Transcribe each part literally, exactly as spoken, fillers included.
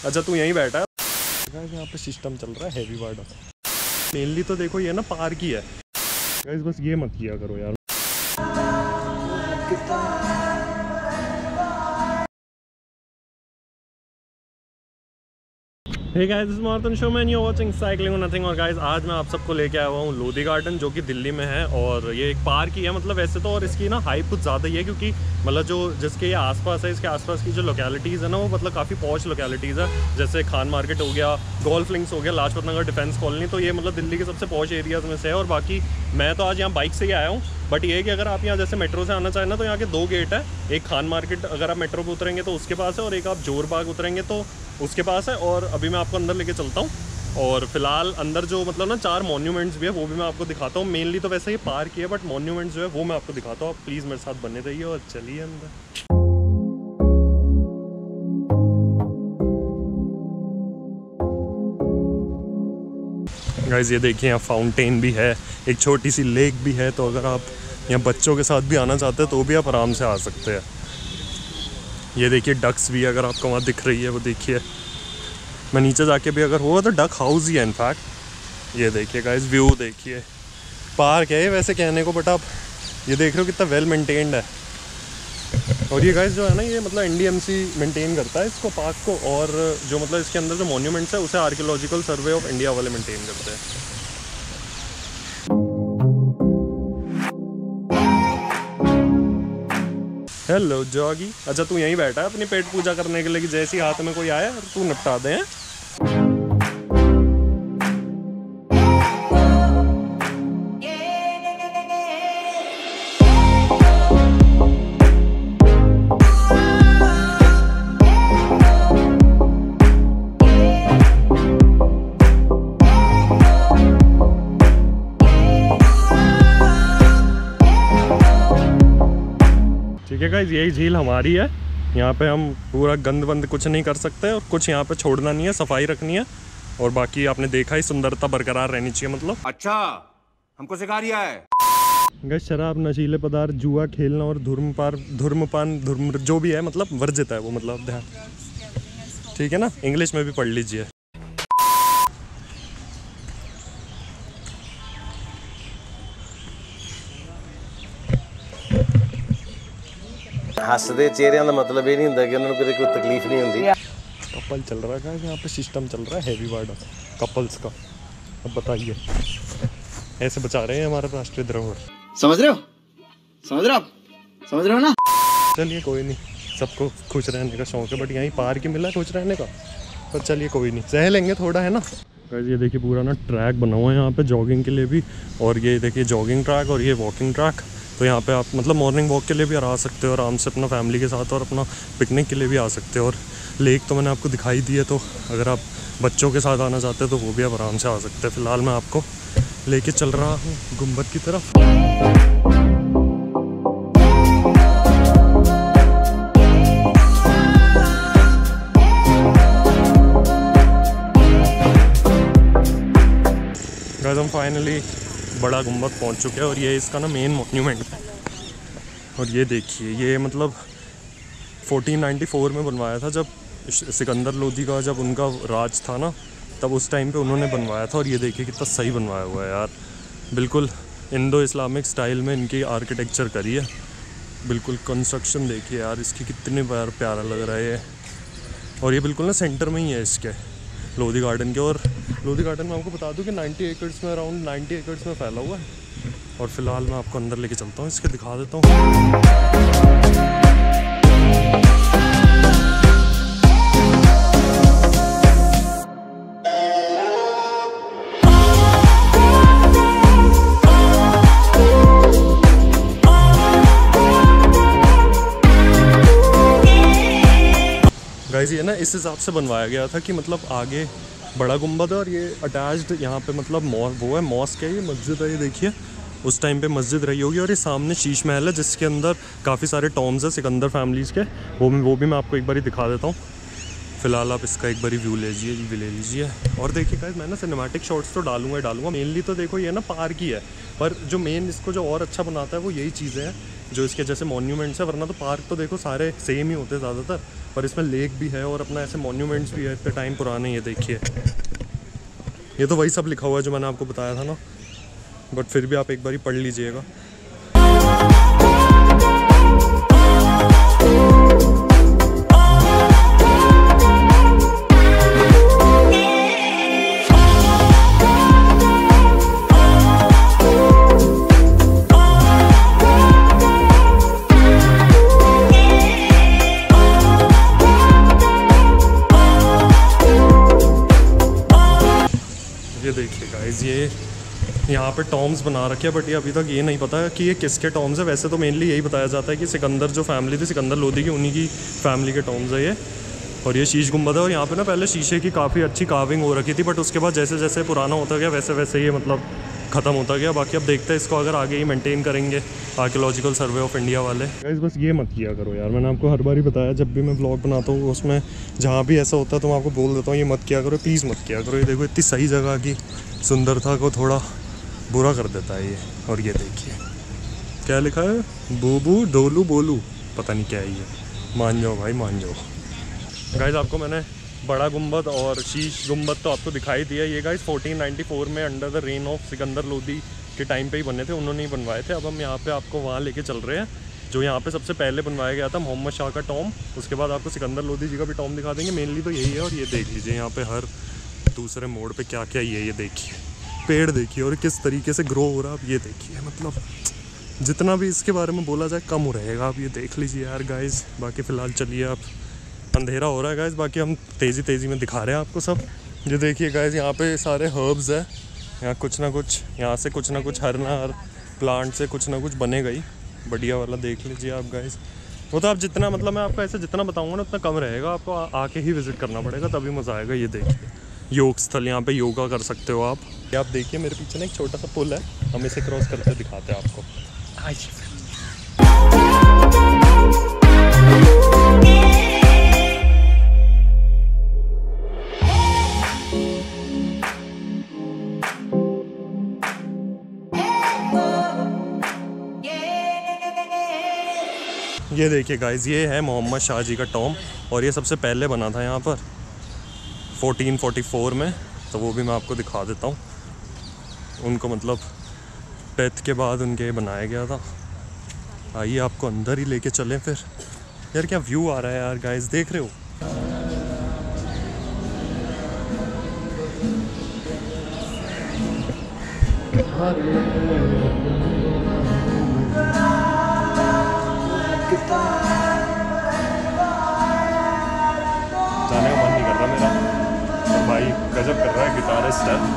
अच्छा तू यहीं बैठा है। यहाँ पे सिस्टम चल रहा है हैवी वार्ड। मेनली तो देखो ये ना पार्क ही है गाइस, बस ये मत किया करो यार। Hey guys, this is Marathon Show man, you're watching Cycling or Nothing। और गाइज आज मैं आप सबको लेके आया हुआ हूँ लोधी गार्डन, जो कि दिल्ली में है। और ये एक पार्क ही है मतलब वैसे तो, और इसकी ना हाइप कुछ ज़्यादा ही है क्योंकि मतलब जो जिसके ये आसपास है, इसके आसपास की जो लोकेलिटीज़ है ना वो मतलब काफ़ी पॉश लोकेलिटीज़ है। जैसे खान मार्केट हो गया, गोल्फ लिंक्स हो गया, लाजपत नगर डिफेंस कॉलोनी, तो ये मतलब दिल्ली के सबसे पॉश एरियाज़ में से है। और बाकी मैं तो आज यहाँ बाइक से ही आया हूँ, बट ये है कि अगर आप यहाँ जैसे मेट्रो से आना चाहें ना तो यहाँ के दो गेट है। एक खान मार्केट अगर आप मेट्रो पे उतरेंगे तो उसके पास है, और एक आप जोर बाग उतरेंगे तो उसके पास है। और अभी मैं आपको अंदर लेके चलता हूँ, और फिलहाल अंदर जो मतलब ना चार मॉन्यूमेंट्स भी है वो भी मैं आपको दिखाता हूँ। मेनली तो वैसे ही पार्क ही है, बट मॉन्यूमेंट्स जो है वो मैं आपको दिखाता हूँ। आप प्लीज़ मेरे साथ बने रहिए और चलिए अंदर। गाइस ये देखिए यहाँ फाउंटेन भी है, एक छोटी सी लेक भी है, तो अगर आप यहाँ बच्चों के साथ भी आना चाहते हैं तो भी आप आराम से आ सकते हैं। ये देखिए डक्स भी है, अगर आपको वहाँ दिख रही है वो देखिए। मैं नीचे जाके भी अगर होगा तो डक हाउस ही है इनफैक्ट। ये देखिए गाइस व्यू देखिए, पार्क है ये वैसे कहने को, बट आप ये देख रहे हो कितना वेल मेंटेन्ड है। और ये गाइस जो है ना ये मतलब N D M C maintain करता है इसको, पार्क को। और जो मतलब इसके अंदर जो मॉन्यूमेंट्स है उसे आर्कियोलॉजिकल सर्वे ऑफ इंडिया वाले मेंटेन करते हैं। हेलो जॉगी, अच्छा तू यहीं बैठा है अपनी पेट पूजा करने के लिए कि जैसे ही हाथ में कोई आया तू निपटा दे। ठीक है गाइस, यही झील हमारी है। यहाँ पे हम पूरा गंद वंद कुछ नहीं कर सकते, और कुछ यहाँ पे छोड़ना नहीं है, सफाई रखनी है। और बाकी आपने देखा ही सुंदरता बरकरार रहनी चाहिए मतलब। अच्छा हमको सिखा रिया है गाइस शराब, नशीले पदार्थ, जुआ खेलना और धूम्रपान धूम्रपान धूम जो भी है मतलब वर्जित है वो, मतलब ध्यान, ठीक है ना, इंग्लिश में भी पढ़ लीजिए। हसदे चेहरिਆਂ ਦਾ मतलब ये नहीं ਹੁੰਦਾ कि उन्होंने कोई तकलीफ नहीं होती। कपल चल रहा है यहाँ पे, सिस्टम चल रहा है हैवी वार्ड कपल्स का। अब बताइए ऐसे बचा रहे हैं हमारा राष्ट्रीय धरोहर। समझ रहे हो समझ रहे हो आप समझ रहे हो ना। चलिए कोई नहीं, सबको खुश रहने का शौक है, बट यहीं पार्क ही मिला खुश रहने का। पर चलिए कोई नहीं, सह लेंगे थोड़ा, है ना। ये देखिए पूरा ना ट्रैक बना हुआ है यहाँ पे जॉगिंग के लिए भी। और ये देखिए जॉगिंग ट्रैक और ये वॉकिंग ट्रैक। तो यहाँ पे आप मतलब मॉर्निंग वॉक के लिए भी आ सकते हो आराम से अपना फैमिली के साथ, और अपना पिकनिक के लिए भी आ सकते हो। और लेक तो मैंने आपको दिखाई दी है, तो अगर आप बच्चों के साथ आना चाहते हो तो वो भी आप आराम से आ सकते हैं। फ़िलहाल मैं आपको लेके चल रहा हूँ गुम्बद की तरफ। गाइस हम फाइनली बड़ा गुम्बद पहुंच चुके हैं, और ये इसका ना मेन मॉन्यूमेंट है। और ये देखिए ये मतलब फोर्टीन नाइंटी फोर में बनवाया था, जब सिकंदर लोधी का जब उनका राज था ना, तब उस टाइम पे उन्होंने बनवाया था। और ये देखिए कितना सही बनवाया हुआ है यार, बिल्कुल इंडो इस्लामिक स्टाइल में इनकी आर्किटेक्चर करी है। बिल्कुल कंस्ट्रक्शन देखिए यार इसकी, कितने बार प्यारा लग रहा है ये। और ये बिल्कुल ना सेंटर में ही है इसके लोधी गार्डन के। और लोधी गार्डन में आपको बता दूं कि नब्बे एकड़्स में, अराउंड नब्बे एकड़्स में फैला हुआ है। और फिलहाल मैं आपको अंदर लेके चलता हूँ, इसके दिखा देता हूँ। गाइस ये ना इस हिसाब से बनवाया गया था कि मतलब आगे बड़ा गुम्बद है और ये अटैच्ड यहाँ पे मतलब वो है मॉस्क है, ये मस्जिद है। ये देखिए उस टाइम पे मस्जिद रही होगी। और ये सामने शीश महल है जिसके अंदर काफ़ी सारे टॉम्स हैं सिकंदर फैमिलीज़ के, वो वो भी मैं आपको एक बार दिखा देता हूँ। फिलहाल आप इसका एक बार व्यू ले लीजिए ले लीजिए और देखिए गाइस मैं ना सिनेमैटिक शॉट्स तो डालूंगा ही डालूंगा। मेनली तो देखो ये ना पार्क ही है, पर जो मेन इसको जो और अच्छा बनाता है वो यही चीज़ें हैं जो इसके जैसे मॉन्यूमेंट्स है, वरना तो पार्क तो देखो सारे सेम ही होते हैं ज़्यादातर, पर इसमें लेक भी है और अपना ऐसे मॉन्यूमेंट्स भी है इतने टाइम पुराने। ये देखिए, ये तो वही सब लिखा हुआ है जो मैंने आपको बताया था ना, बट फिर भी आप एक बार ही पढ़ लीजिएगा। ये देखिए गाइस, ये यहाँ पे टॉम्स बना रखे हैं, बट ये अभी तक ये नहीं पता कि ये किसके टॉम्स है। वैसे तो मेनली यही बताया जाता है कि सिकंदर जो फैमिली थी, सिकंदर लोदी की, उन्हीं की फैमिली के टॉम्स है ये। और ये शीश गुंबद है, और यहाँ पे ना पहले शीशे की काफ़ी अच्छी कार्विंग हो रखी थी, बट उसके बाद जैसे जैसे पुराना होता गया वैसे वैसे ये मतलब ख़त्म होता गया। बाकी अब देखते हैं इसको अगर आगे ही मेंटेन करेंगे आर्कियोलॉजिकल सर्वे ऑफ इंडिया वाले। गाइस बस ये मत किया करो यार, मैंने आपको हर बार ही बताया, जब भी मैं ब्लॉग बनाता हूँ उसमें जहाँ भी ऐसा होता है तो मैं आपको बोल देता हूँ ये मत किया करो, प्लीज़ मत किया करो। ये देखो इतनी सही जगह की सुंदरता को थोड़ा बुरा कर देता है ये। और ये देखिए क्या लिखा है, बूबू डोलू बोलू, पता नहीं क्या है ये। मान जाओ भाई, मान जाओ। गाइस आपको मैंने बड़ा गुंबद और शीश गुंबद तो आपको दिखाई दिया। ये गाइस फोर्टीन नाइंटी फोर में under the reign of Sikandar Lodi के टाइम पे ही बने थे, उन्होंने ही बनवाए थे। अब हम यहाँ पे आपको वहाँ लेके चल रहे हैं जो यहाँ पे सबसे पहले बनवाया गया था, मोहम्मद शाह का टॉम। उसके बाद आपको सिकंदर लोदी जी का भी टॉम दिखा देंगे, मेनली तो यही है। और ये देख लीजिए यहाँ पे हर दूसरे मोड़ पे क्या क्या ये ये देखिए, पेड़ देखिए और किस तरीके से ग्रो हो रहा है। अब ये देखिए, मतलब जितना भी इसके बारे में बोला जाए कम रहेगा। आप ये देख लीजिए यार गाइस। बाकी फ़िलहाल चलिए, आप अंधेरा हो रहा है गाइस, बाकी हम तेज़ी तेज़ी में दिखा रहे हैं आपको सब। ये देखिए गाइस, यहाँ पे सारे हर्ब्स है, यहाँ कुछ ना कुछ, यहाँ से कुछ ना कुछ हर ना हर प्लांट से कुछ ना कुछ बनेगा ही। बढ़िया वाला देख लीजिए आप गाइस। वो तो आप जितना, मतलब मैं आपको ऐसे जितना बताऊँगा ना उतना कम रहेगा, आपको आ, आके ही विज़िट करना पड़ेगा तभी मज़ा आएगा। ये देखिए योग स्थल, यहाँ पे योगा कर सकते हो आप। ये आप देखिए मेरे पीछे ना एक छोटा सा पुल है, हम इसे क्रॉस करके दिखाते हैं आपको। ये देखिए गाइस, ये है मोहम्मद शाह जी का टॉम, और ये सबसे पहले बना था यहाँ पर फोर्टीन फोर्टी फोर में। तो वो भी मैं आपको दिखा देता हूँ। उनको मतलब डेथ के बाद उनके बनाया गया था। आइए आपको अंदर ही लेके चलें फिर। यार क्या व्यू आ रहा है यार गाइस, देख रहे हो? जाने का मन नहीं कर रहा मेरा, और भाई गजब कर रहा है गिटारिस्ट है।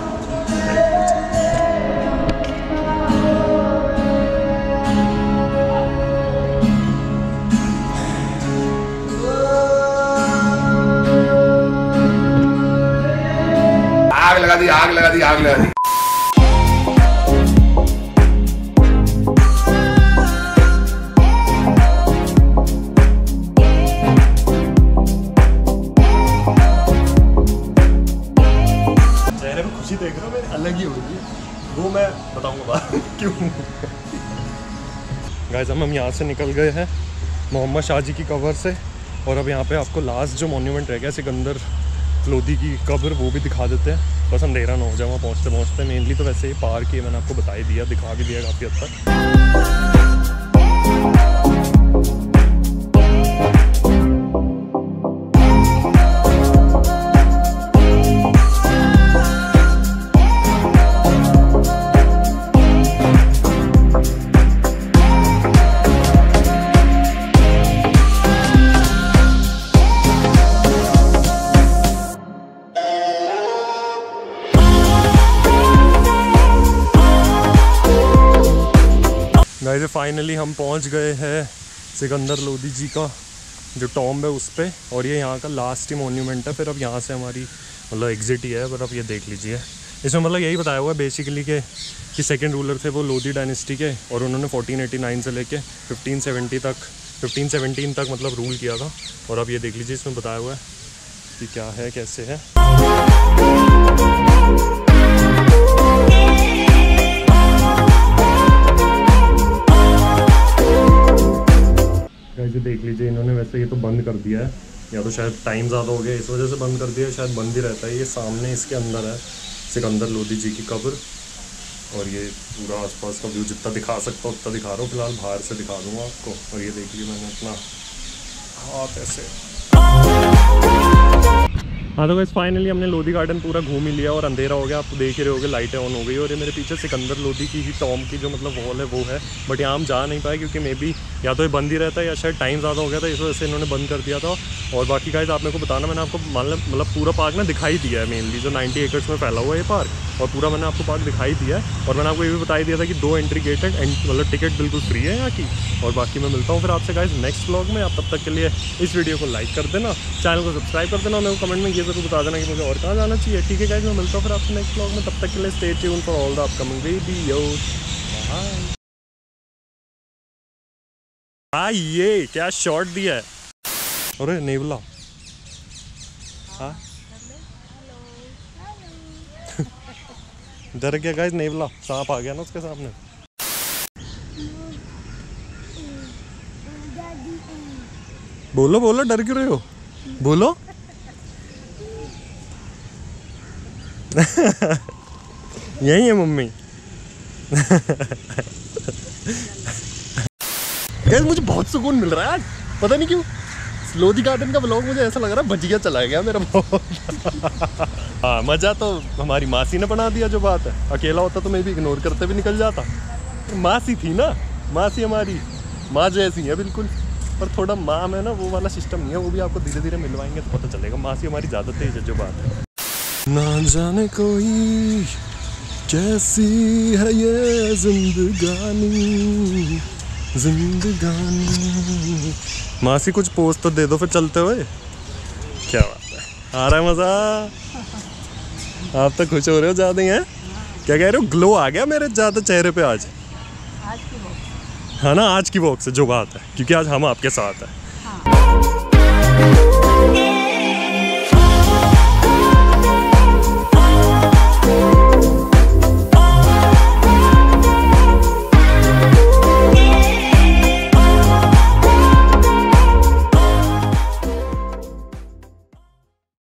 आग लगा दी, आग लगा दी, आग लगा दी। चेहरे में खुशी देख रहा हूँ मेरी, अलग ही होगी वो, मैं बताऊंगा बात क्यों। गाइस हम हम यहाँ से निकल गए हैं मोहम्मद शाह जी की कब्र से, और अब यहाँ पे आपको लास्ट जो मॉन्यूमेंट रह गया सिकंदर लोदी की कब्र, वो भी दिखा देते हैं। बस अंधेरा ना हो जाए वहाँ पहुँचते पहुँचते। मेनली तो वैसे ही पार्क ही मैंने आपको बता ही दिया, दिखा भी दिया काफ़ी हद तक। गाइस फाइनली हम पहुंच गए हैं सिकंदर लोदी जी का जो टॉम्ब है उस पे, और ये यहाँ का लास्ट ही मॉन्यूमेंट है। फिर अब यहाँ से हमारी मतलब एग्जिट ही है। पर अब ये देख लीजिए, इसमें मतलब यही बताया हुआ है बेसिकली कि कि सेकंड रूलर थे वो लोदी डायनेस्टी के, और उन्होंने फोर्टीन एटी नाइन से लेके फिफ्टीन सेवेंटी तक फिफ्टीन सेवेंटीन तक मतलब रूल किया था। और अब ये देख लीजिए इसमें बताया हुआ है कि क्या है कैसे है। भी देख लीजिए इन्होंने वैसे ये तो बंद कर दिया है, या तो शायद टाइम ज़्यादा हो गया इस वजह से बंद कर दिया है, शायद बंद ही रहता है। ये सामने इसके अंदर है सिकंदर लोधी जी की कब्र, और ये पूरा आसपास का व्यू जितना दिखा सकता हूँ उतना दिखा रहा हूँ, फिलहाल बाहर से दिखा दूँगा आपको। और ये देख लीजिए मैंने अपना हाथ ऐसे। हाँ तो गाइस फाइनली हमने लोधी गार्डन पूरा घूम ही लिया और अंधेरा हो गया, आप तो देख ही रहे होगे, लाइटें ऑन हो गई। और ये मेरे पीछे सिकंदर लोधी की ही टॉम की जो मतलब वॉल है वो है, बट यहाँ हम जा नहीं पाए क्योंकि मे बी या तो ये बंद ही रहता है या शायद टाइम ज़्यादा हो गया था, इस वजह से इन्होंने बंद कर दिया था। और बाकी गाइस आप मेरे को बताना, मैंने आपको मतलब मतलब पूरा पार्क ना दिखाई दिया है, मेनली जो नाइन्टी एकर्स में फैला हुआ है ये पार्क, और पूरा मैंने आपको पार्क दिखाई दिया है। और मैंने आपको ये भी बता दिया था कि दो एंट्री गेट है, मतलब टिकट बिल्कुल फ्री है यहाँ की। और बाकी मैं मिलता हूँ फिर आपसे गाइस नेक्स्ट व्लॉग में। आप तब तक के लिए इस वीडियो को लाइक कर देना, चैनल को सब्सक्राइब कर देना, और मेरे को कमेंट में ये ज़रूर बता देना कि मुझे और कहाँ जाना चाहिए। ठीक है गाइस, मैं मिलता हूँ फिर आपसे नेक्स्ट व्लॉग में, तब तक के लिए stay tuned for all the upcoming videos. Bye. हाँ ये क्या शॉट दिया है, अरे नेवला। हाँ डर गया गाइस, नेवला सांप आ गया ना उसके सामने। बोलो बोलो, डर क्यों रहे हो, बोलो। यही है मम्मी। गाइस मुझे बहुत सुकून मिल रहा है आज, पता नहीं क्यों। लोधी गार्डन का व्लॉग मुझे ऐसा लग रहा है भजिया चला गया मेरा बहुत। हाँ मज़ा तो हमारी मासी ने बना दिया, जो बात है। अकेला होता तो मैं भी इग्नोर करते भी निकल जाता। मासी थी ना, मासी हमारी माँ जैसी है बिल्कुल, पर थोड़ा माँ में ना वो वाला सिस्टम नहीं है, वो भी आपको धीरे धीरे मिलवाएंगे तो पता चलेगा। मासी हमारी ज़्यादा तेज है, जो बात है। ना जाने कोई कैसी है ये जिंदगानी जिंदगानी। मासी कुछ पोस्ट तो दे दो फिर चलते हुए। क्या बात है, आ रहा है मज़ा। आप तो खुश हो रहे हो ज़्यादा ही हैं, क्या कह रहे हो, ग्लो आ गया मेरे ज़्यादा चेहरे पे आज। आज की वॉक है ना, आज की वॉक से जो बात है, क्योंकि आज हम आपके साथ हैं। हाँ।